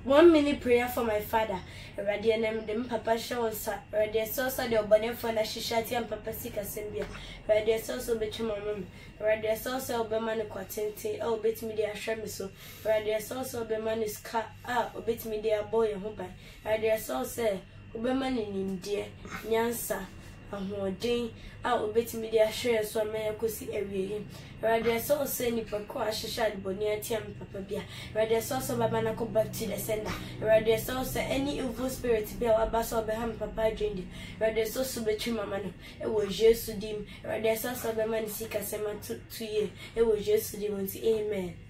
1 minute prayer for my father. Already and them papa shows already so the obane for na shishati and papa sika sembia. Already so bet my mom. Already so obeman kwatente oh bet me dia hweme so. Already so obeman is car obet me dia boy ho ban. Already so obeman nim die nyansa ahoden obetimi de ahwe so ma yakosi awie radio so nipa ko ahihya de boni atiam papa bia radio so baba na ko back to the sender radio so any evil spirit bia aba so be ham papa dwende radio so betwi mama no e wo Jesus dim radio so be man sika sema to ye e wo Jesus dim nti amen.